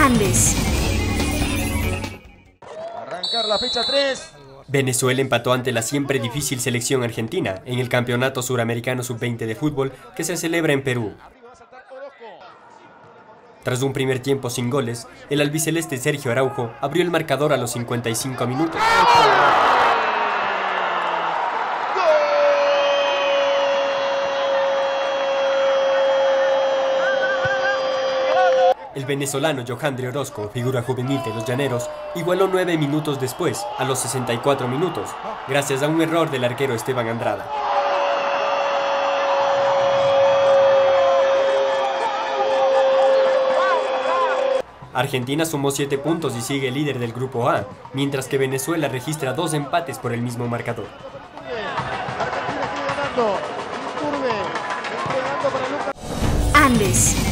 Andes. Arrancar la fecha 3. Venezuela empató ante la siempre difícil selección argentina en el Campeonato Suramericano Sub-20 de fútbol que se celebra en Perú. Tras un primer tiempo sin goles, el albiceleste Sergio Araujo abrió el marcador a los 55 minutos. El venezolano Johandre Orozco, figura juvenil de los Llaneros, igualó 9 minutos después, a los 64 minutos, gracias a un error del arquero Esteban Andrada. Argentina sumó 7 puntos y sigue líder del Grupo A, mientras que Venezuela registra 2 empates por el mismo marcador. Andes.